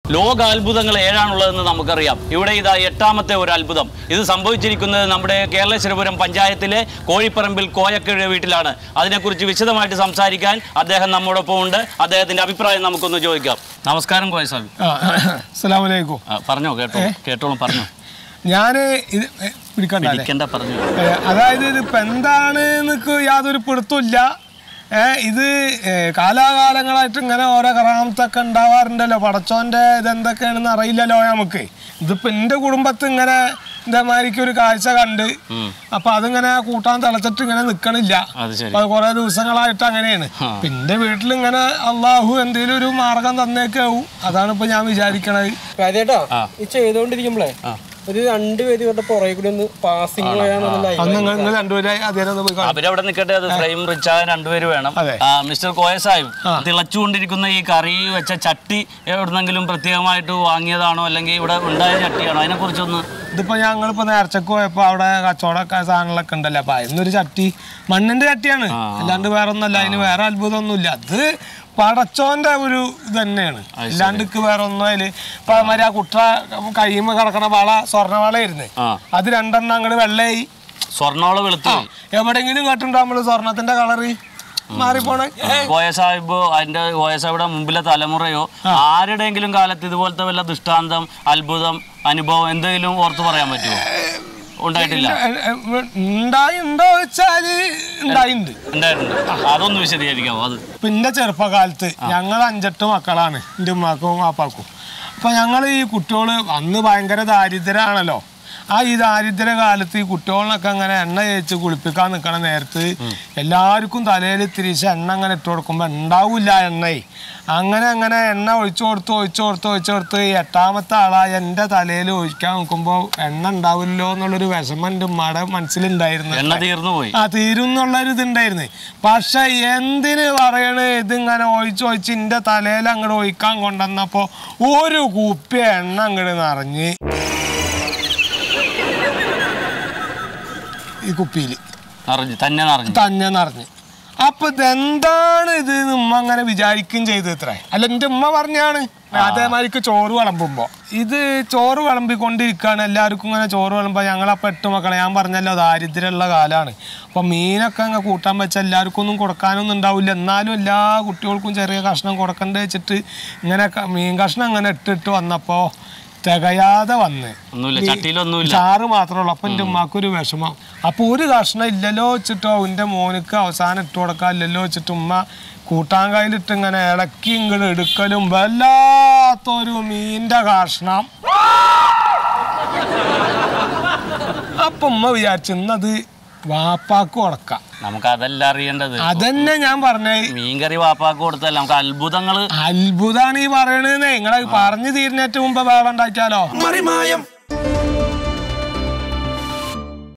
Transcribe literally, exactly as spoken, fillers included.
ലോകാത്ഭുതങ്ങൾ ഏഴാണുള്ളതെന്ന് നമുക്കറിയാം. ഇവിടെ ഇതാ എട്ടാമത്തെ ഒരു അത്ഭുതം. ഇത് സംഭവിച്ചിരിക്കുന്നത് നമ്മുടെ കേരളേശ്വരപുരം പഞ്ചായത്തിലെ കോഴിപ്പറമ്പിൽ കോയക്കിഴ വീട്ടിലാണ്. അതിനെക്കുറിച്ച് വിശദമായിട്ട് സംസാരിക്കാൻ അദ്ദേഹം നമ്മോടൊപ്പം ഉണ്ട്. അദ്ദേഹത്തിന്റെ അഭിപ്രായം നമുക്കൊന്ന് ചോദിക്കാം. നമസ്കാരം കോയ സാബ്. അസ്സലാമു അലൈക്കും. പറഞ്ഞോ, കേട്ടോ കേട്ടോളും പറഞ്ഞോ. ഞാൻ ഇത് പിടിക്കണ്ട പറഞ്ഞു. അതായത് ഇതിപ്പോ എന്താണ് എനിക്ക് യാതൊരു പിടുത്തമില്ല. ഇത് കാലാകാലങ്ങളായിട്ട് ഇങ്ങനെ ഓരോ കറാമത്തൊക്കെ ഉണ്ടാവാറുണ്ടല്ലോ. പടച്ചോന്റെ ഇതെന്തൊക്കെയാണെന്ന് അറിയില്ലല്ലോ നമുക്ക്. ഇതിപ്പോ എൻ്റെ കുടുംബത്ത് ഇങ്ങനെ ഇതേമാതിരിക്ക് ഒരു കാഴ്ച കണ്ട് അപ്പൊ അതിങ്ങനെ കൂട്ടാൻ തിളച്ചിട്ട് ഇങ്ങനെ നിക്കണില്ല. അപ്പൊ കുറെ ദിവസങ്ങളായിട്ട് അങ്ങനെയാണ്. പിന്നെ വീട്ടിൽ ഇങ്ങനെ അള്ളാഹു എന്തെങ്കിലും ഒരു മാർഗം തന്നേക്കാവും. അതാണ് ഇപ്പൊ ഞാൻ വിചാരിക്കണത്. ഈ ചെയ്തോണ്ടിരിക്കുമ്പോഴേ ഒരു രണ്ടുപേര് ഇവരുടെ പുറകെ കൂടി ഒന്ന് പാസിംഗ് അവരവിടെ നിൽക്കട്ടെ. അത് ഫ്രെയിം റിച്ചാകാൻ രണ്ടുപേര് വേണം. മിസ്റ്റർ കോയ സാഹിബ്, തിളച്ചുകൊണ്ടിരിക്കുന്ന ഈ കറി വെച്ച ചട്ടി എവിടുന്നെങ്കിലും പ്രത്യേകമായിട്ട് വാങ്ങിയതാണോ അല്ലെങ്കിൽ ഇവിടെ ഉണ്ടായ ചട്ടിയാണോ? അതിനെ കുറിച്ചൊന്ന്. ഇതിപ്പോ ഞങ്ങളിപ്പോ നേർച്ചക്ക് പോയപ്പോ അവിടെ കച്ചവടമൊക്കെ സാധനങ്ങളൊക്കെ ഉണ്ടല്ലോ. അപ്പൊ അതിനൊരു ചട്ടി മണ്ണിന്റെ ചട്ടിയാണ്, അല്ലാണ്ട് വേറെ ഒന്നല്ല. അതിന് വേറെ അത്ഭുതമൊന്നുമില്ല. അത് പടച്ചോന്റെ ഒരു ഇത് തന്നെയാണ്, അല്ലാണ്ട് വേറെ ഒന്നും. അതില് ഇപ്പൊ മാതിരി ആ കുട്ട കഴിയുമ്പോ കിടക്കണ വള സ്വർണ്ണവളയായിരുന്നു. അത് രണ്ടെണ്ണം അങ്ങോട്ട് വെള്ളയായി സ്വർണ്ണവള വെളുത്തു. എവിടെങ്കിലും കേട്ടിട്ടുണ്ടോ നമ്മള് സ്വർണത്തിന്റെ കളറ് മാറിപ്പോണ? കോയ സാഹിബോ അതിന്റെ കോയ സാഹിബിയുടെ മുമ്പിലെ തലമുറയോ ആരുടെയെങ്കിലും കാലത്ത് ഇതുപോലത്തെ വല്ല ദൃഷ്ടാന്തം, അത്ഭുതം, അനുഭവം എന്തെങ്കിലും ഓർത്ത് പറയാൻ പറ്റുമോ? ഉണ്ടായിട്ടില്ല. ഉണ്ടായിണ്ടോ വെച്ചാല് ഉണ്ടായിട്ടുണ്ട്. അതൊന്ന് വിശദീകരിക്കാമോ? അത് പിന്നെ ചെറുപ്പകാലത്ത് ഞങ്ങൾ അഞ്ചെട്ട് മക്കളാണ്, എൻ്റെ ഉമ്മാക്കും വാപ്പാക്കും. അപ്പൊ ഞങ്ങൾ ഈ കുട്ടികള് അന്ന് ഭയങ്കര ദാരിദ്ര്യമാണല്ലോ. ആ ഈ ദാരിദ്ര്യ കാലത്ത് ഈ കുട്ടികളൊക്കെ അങ്ങനെ എണ്ണ തേച്ച് കുളിപ്പിക്കാൻ നിൽക്കണ നേരത്ത് എല്ലാവർക്കും തലയിൽ തിരിച്ച് എണ്ണ അങ്ങനെ ഇട്ട് കൊടുക്കുമ്പോൾ ഉണ്ടാവില്ല എണ്ണയെ. അങ്ങനെ അങ്ങനെ എണ്ണ ഒഴിച്ചു കൊടുത്ത് ഒഴിച്ചു കൊടുത്ത് ഒഴിച്ചു കൊടുത്ത് എട്ടാമത്തെ ആളായി എൻ്റെ തലയിൽ ഒഴിക്കാൻ നോക്കുമ്പോൾ എണ്ണ ഉണ്ടാവില്ലോ എന്നുള്ളൊരു വിഷമം എൻ്റെ ഉമ്മയുടെ മനസ്സിലുണ്ടായിരുന്നു. എണ്ണ തീർന്നു പോയി. ആ തീരും എന്നുള്ളൊരു ഇതുണ്ടായിരുന്നു. പക്ഷെ എന്തിന് പറയണേ, ഇതിങ്ങനെ ഒഴിച്ച് ഒഴിച്ച് എൻ്റെ തലയിൽ അങ്ങോട്ട് ഒഴിക്കാൻ കൊണ്ടുവന്നപ്പോൾ ഒരു കുപ്പി എണ്ണ അങ്ങോട്ട് നിറഞ്ഞ് ഈ കുപ്പിയിൽ തന്നെ നിറഞ്ഞു തന്നെ നിറഞ്ഞ്. അപ്പൊ ഇതെന്താണ് ഇത് ഉമ്മ അങ്ങനെ വിചാരിക്കുകയും ചെയ്ത് ഇത്ര. അല്ല, എൻ്റെ ഉമ്മ പറഞ്ഞാണ് അതേമാതിരിക്ക് ചോറ് വിളമ്പുമ്പോ ഇത് ചോറ് വിളമ്പിക്കൊണ്ടിരിക്കുകയാണ്. എല്ലാവർക്കും ഇങ്ങനെ ചോറ് വിളമ്പോ ഞങ്ങളപ്പം എട്ട് മക്കളെ, ഞാൻ പറഞ്ഞല്ലോ ദാരിദ്ര്യമുള്ള കാലമാണ്. അപ്പൊ മീനൊക്കെ അങ്ങ് കൂട്ടാൻ വെച്ചാൽ എല്ലാവർക്കും ഒന്നും കൊടുക്കാനൊന്നും ഉണ്ടാവില്ല. എന്നാലും എല്ലാ കുട്ടികൾക്കും ചെറിയ കഷ്ണം കൊടുക്കണ്ടേ വെച്ചിട്ട് ഇങ്ങനെ മീൻ കഷ്ണം അങ്ങനെ ഇട്ടിട്ട് വന്നപ്പോ തികയാതെ വന്ന് ചാറ് മാത്രമേ ഉള്ളൂ. അപ്പൊ എൻ്റെ ഉമ്മാക്കൊരു വിഷമം. അപ്പൊ ഒരു കഷ്ണം ഇല്ലല്ലോ വെച്ചിട്ടോ എൻ്റെ മോനക്ക് അവസാനം ഇട്ട് കൊടുക്കാൻ ഇല്ലല്ലോ വെച്ചിട്ട് ഉമ്മ കൂട്ടാൻ കയ്യിലിട്ട് ഇങ്ങനെ ഇളക്കി ഇങ്ങോട്ട് എടുക്കലും വല്ലാത്തൊരു മീൻ്റെ കഷ്ണം. അപ്പൊ ഉമ്മ വിചാരിച്ചു ഇന്നത് വാപ്പാക്ക് കൊടുക്കാം. നമുക്ക് അതല്ല അറിയേണ്ടത്. അതന്നെ ഞാൻ പറഞ്ഞേ, മീൻകറി വാപ്പാക്ക് കൊടുത്തല്ല. നമുക്ക് അത്ഭുതങ്ങള് അത്ഭുതാണ് ഈ പറയണേന്നേ. നിങ്ങളെ പറഞ്ഞു തീരുന്നേറ്റ് മുമ്പ് വേറെ ഉണ്ടാക്കിയാലോ?